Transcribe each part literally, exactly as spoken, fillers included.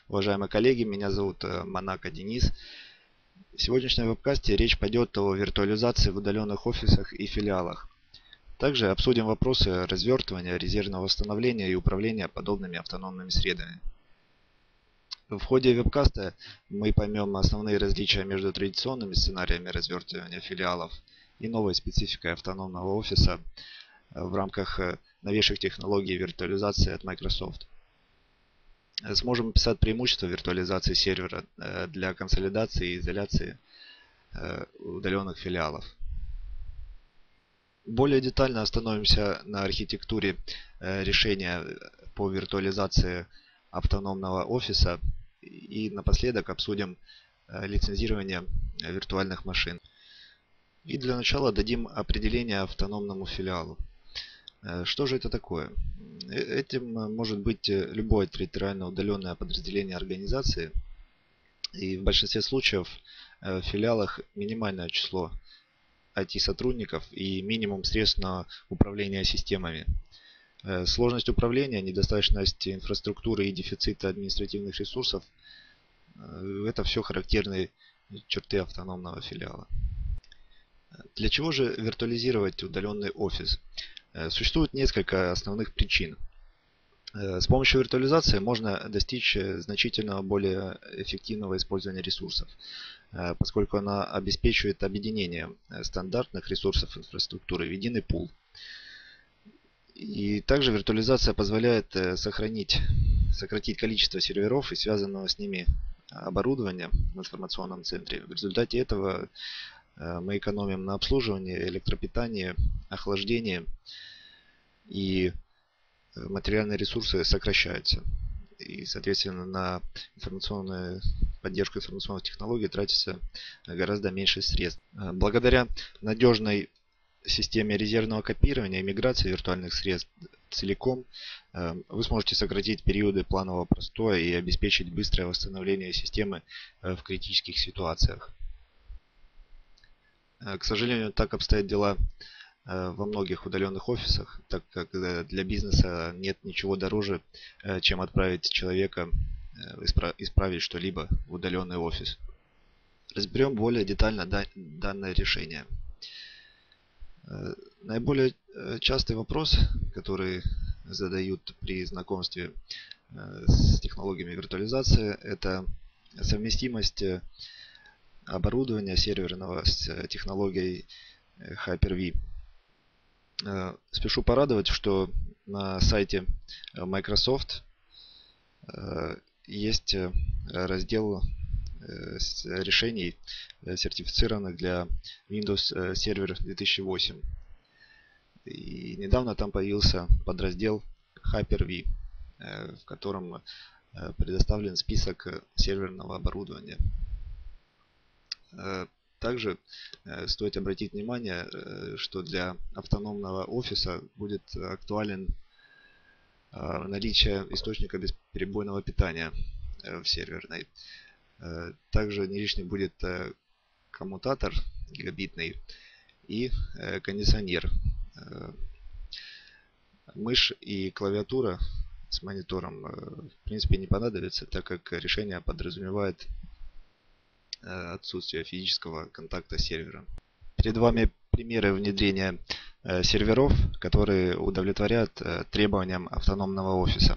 Уважаемые коллеги, меня зовут э, Монако Денис. В сегодняшнем вебкасте речь пойдет о виртуализации в удаленных офисах и филиалах. Также обсудим вопросы развертывания, резервного восстановления и управления подобными автономными средами. В ходе вебкаста мы поймем основные различия между традиционными сценариями развертывания филиалов и новой спецификой автономного офиса в рамках э, новейших технологий виртуализации от Microsoft. Сможем описать преимущества виртуализации сервера э, для консолидации и изоляции э, удаленных филиалов. Более детально остановимся на архитектуре э, решения по виртуализации автономного офиса и напоследок обсудим э, лицензирование виртуальных машин. И для начала дадим определение автономному филиалу. Что же это такое? Этим может быть любое территориально удаленное подразделение организации. И в большинстве случаев в филиалах минимальное число ай ти-сотрудников и минимум средств на управление системами. Сложность управления, недостаточность инфраструктуры и дефицит административных ресурсов – это все характерные черты автономного филиала. Для чего же виртуализировать удаленный офис? Существует несколько основных причин. С помощью виртуализации можно достичь значительно более эффективного использования ресурсов, поскольку она обеспечивает объединение стандартных ресурсов инфраструктуры в единый пул. И также виртуализация позволяет сохранить, сократить количество серверов и связанного с ними оборудования в информационном центре. В результате этого мы экономим на обслуживании, электропитании, охлаждении, и материальные ресурсы сокращаются. И, соответственно, на информационную поддержку информационных технологий тратится гораздо меньше средств. Благодаря надежной системе резервного копирования и миграции виртуальных средств целиком вы сможете сократить периоды планового простоя и обеспечить быстрое восстановление системы в критических ситуациях. К сожалению, так обстоят дела во многих удаленных офисах, так как для бизнеса нет ничего дороже, чем отправить человека исправить что-либо в удаленный офис. Разберем более детально данное решение. Наиболее частый вопрос, который задают при знакомстве с технологиями виртуализации, это совместимость оборудования серверного с технологией Hyper-V. Спешу порадовать, что на сайте Microsoft есть раздел решений, сертифицированных для Windows Server две тысячи восемь. И недавно там появился подраздел Hyper-V, в котором предоставлен список серверного оборудования. Также стоит обратить внимание, что для автономного офиса будет актуален наличие источника бесперебойного питания в серверной. Также не лишним будет коммутатор гигабитный и кондиционер. Мышь и клавиатура с монитором в принципе не понадобится, так как решение подразумевает отсутствие физического контакта с сервером. Перед вами примеры внедрения серверов, которые удовлетворяют требованиям автономного офиса.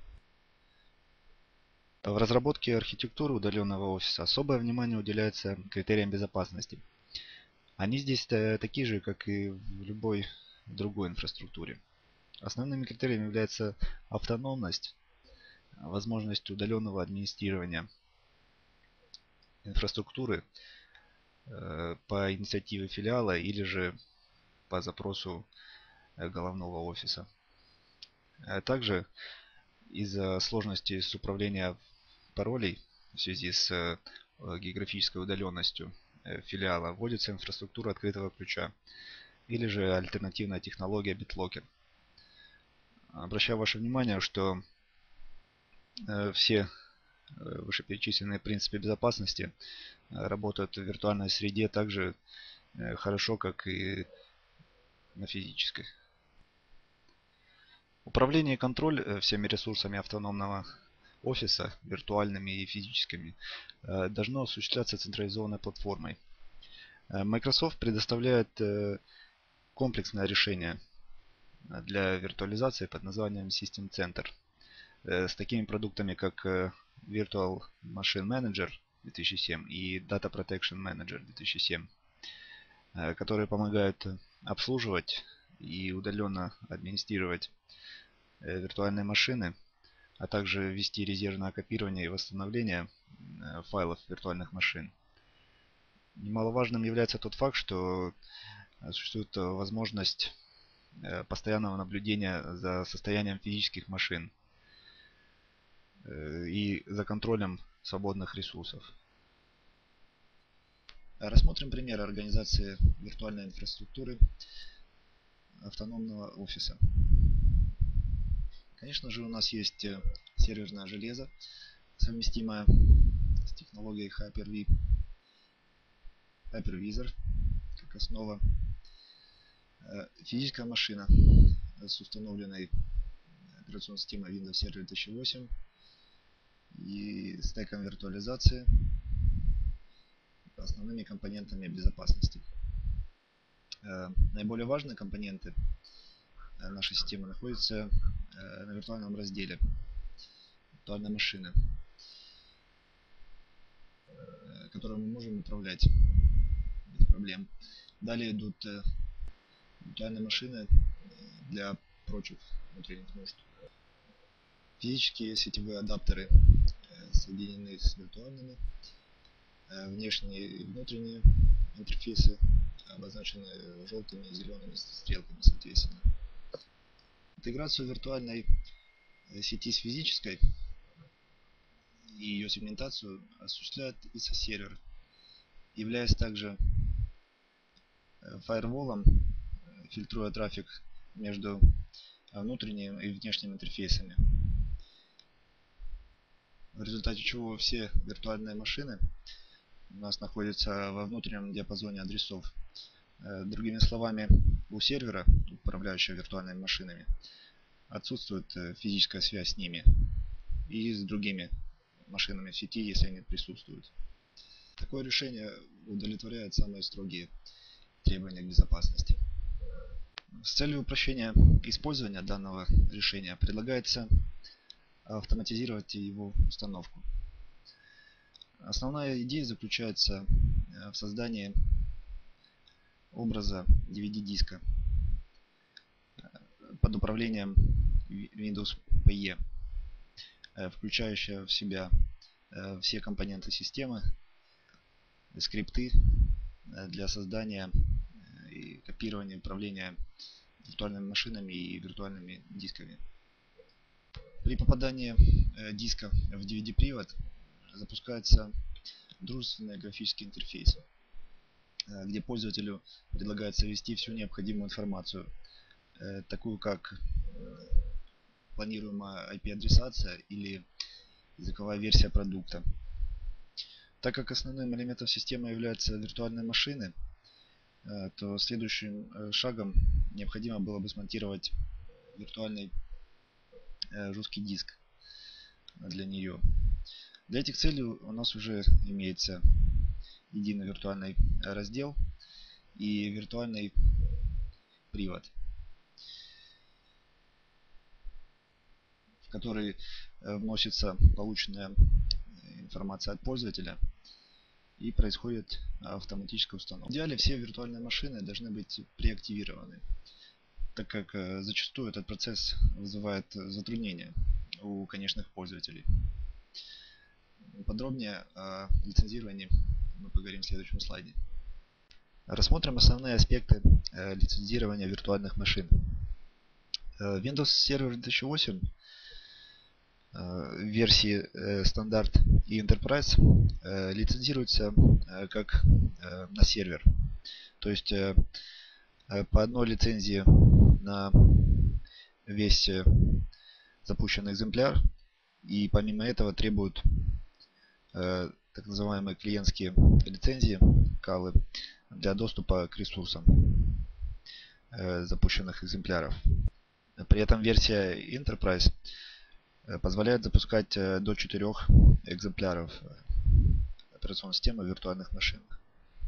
В разработке архитектуры удаленного офиса особое внимание уделяется критериям безопасности. Они здесь такие же, как и в любой другой инфраструктуре. Основными критериями являются автономность, возможность удаленного администрирования инфраструктуры по инициативе филиала или же по запросу головного офиса. Также из-за сложности с управлением паролей в связи с географической удаленностью филиала вводится инфраструктура открытого ключа или же альтернативная технология BitLocker. Обращаю ваше внимание, что все вышеперечисленные принципы безопасности работают в виртуальной среде так же хорошо, как и на физической. Управление и контроль всеми ресурсами автономного офиса, виртуальными и физическими, должно осуществляться централизованной платформой. Microsoft предоставляет комплексное решение для виртуализации под названием System Center с такими продуктами, как Virtual Machine Manager две тысячи семь и Data Protection Manager две тысячи семь, которые помогают обслуживать и удаленно администрировать виртуальные машины, а также вести резервное копирование и восстановление файлов виртуальных машин. Немаловажным является тот факт, что существует возможность постоянного наблюдения за состоянием физических машин и за контролем свободных ресурсов. Рассмотрим пример организации виртуальной инфраструктуры автономного офиса. Конечно же, у нас есть серверное железо, совместимое с технологией Hyper-V, Hypervisor как основа, физическая машина с установленной операционной системой Windows Server две тысячи восемь и стеком виртуализации, основными компонентами безопасности. Наиболее важные компоненты нашей системы находятся на виртуальном разделе виртуальной машины, которую мы можем управлять без проблем. Далее идут виртуальные машины для прочих внутренних нужд. Физические сетевые адаптеры соединены с виртуальными. Внешние и внутренние интерфейсы обозначены желтыми и зелеными стрелками, соответственно. Интеграцию виртуальной сети с физической и ее сегментацию осуществляет ай эс о-сервер, являясь также фаерволом, фильтруя трафик между внутренним и внешним интерфейсами, в результате чего все виртуальные машины у нас находятся во внутреннем диапазоне адресов. Другими словами, у сервера, управляющего виртуальными машинами, отсутствует физическая связь с ними и с другими машинами в сети, если они присутствуют. Такое решение удовлетворяет самые строгие требования к безопасности. С целью упрощения использования данного решения предлагается автоматизировать его установку. Основная идея заключается в создании образа ди ви ди-диска под управлением Windows пи и, включающая в себя все компоненты системы, скрипты для создания и копирования управления виртуальными машинами и виртуальными дисками. При попадании диска в ди ви ди-привод запускается дружественный графический интерфейс, где пользователю предлагается ввести всю необходимую информацию, такую как планируемая ай пи-адресация или языковая версия продукта. Так как основным элементом системы являются виртуальные машины, то следующим шагом необходимо было бы смонтировать виртуальный жесткий диск для нее. Для этих целей у нас уже имеется единый виртуальный раздел и виртуальный привод, в который вносится полученная информация от пользователя и происходит автоматическая установка. В идеале все виртуальные машины должны быть преактивированы, так как зачастую этот процесс вызывает затруднения у конечных пользователей. Подробнее о лицензировании мы поговорим в следующем слайде. Рассмотрим основные аспекты лицензирования виртуальных машин. Windows Server две тысячи восемь версии стандарт и Enterprise лицензируется как на сервер. То есть по одной лицензии на весь запущенный экземпляр, и помимо этого требуют так называемые клиентские лицензии, калы, для доступа к ресурсам запущенных экземпляров. При этом версия Enterprise позволяет запускать до четырёх экземпляров операционной системы в виртуальных машинах.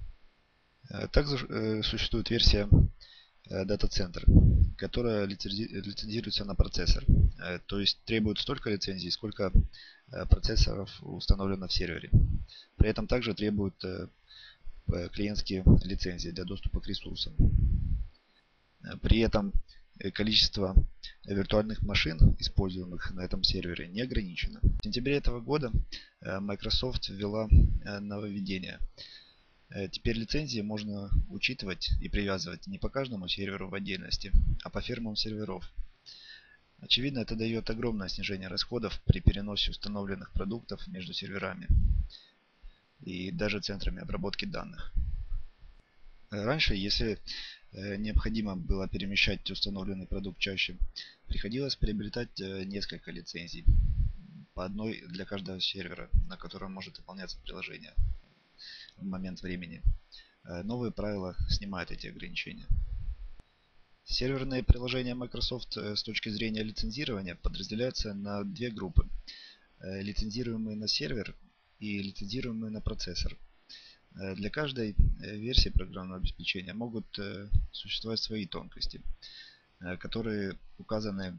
Также существует версия Data Center, которая лицензируется на процессор. То есть требует столько лицензий, сколько процессоров установлено в сервере. При этом также требует клиентские лицензии для доступа к ресурсам. При этом количество виртуальных машин, используемых на этом сервере, не ограничено. В сентябре этого года Microsoft ввела нововведение. Теперь лицензии можно учитывать и привязывать не по каждому серверу в отдельности, а по фирмам серверов. Очевидно, это дает огромное снижение расходов при переносе установленных продуктов между серверами и даже центрами обработки данных. Раньше, если необходимо было перемещать установленный продукт чаще, приходилось приобретать несколько лицензий, по одной для каждого сервера, на котором может выполняться приложение в момент времени. Новые правила снимают эти ограничения. Серверные приложения Microsoft с точки зрения лицензирования подразделяются на две группы. Лицензируемые на сервер и лицензируемые на процессор. Для каждой версии программного обеспечения могут существовать свои тонкости, которые указаны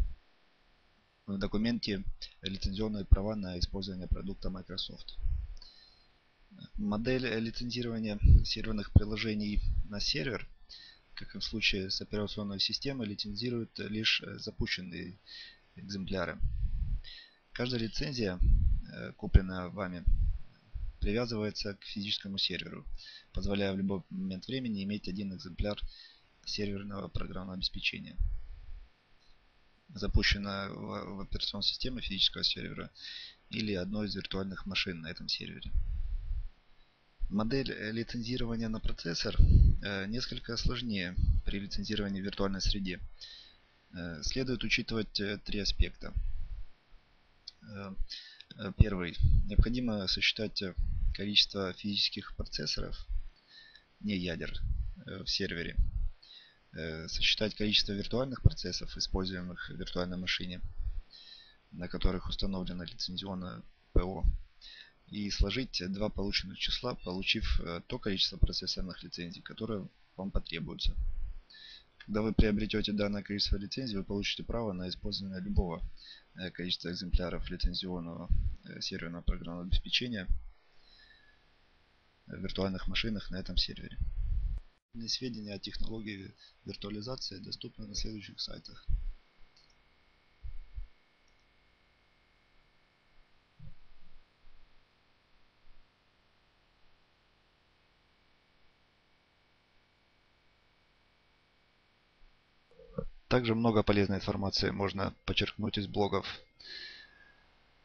в документе «Лицензионные права на использование продукта Microsoft». Модель лицензирования серверных приложений на сервер, как и в случае с операционной системой, лицензирует лишь запущенные экземпляры. Каждая лицензия, купленная вами, привязывается к физическому серверу, позволяя в любой момент времени иметь один экземпляр серверного программного обеспечения, запущенного в операционной системе физического сервера или одной из виртуальных машин на этом сервере. Модель лицензирования на процессор несколько сложнее при лицензировании в виртуальной среде. Следует учитывать три аспекта. Первый. Необходимо сосчитать количество физических процессоров, не ядер, в сервере. Сосчитать количество виртуальных процессов, используемых в виртуальной машине, на которых установлено лицензионное ПО. И сложить два полученных числа, получив то количество процессорных лицензий, которое вам потребуется. Когда вы приобретете данное количество лицензий, вы получите право на использование любого количества экземпляров лицензионного серверного программного обеспечения в виртуальных машинах на этом сервере. Сведения о технологии виртуализации доступны на следующих сайтах. Также много полезной информации можно почерпнуть из блогов.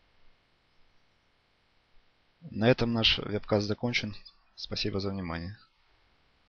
На этом наш вебкаст закончен. Спасибо за внимание.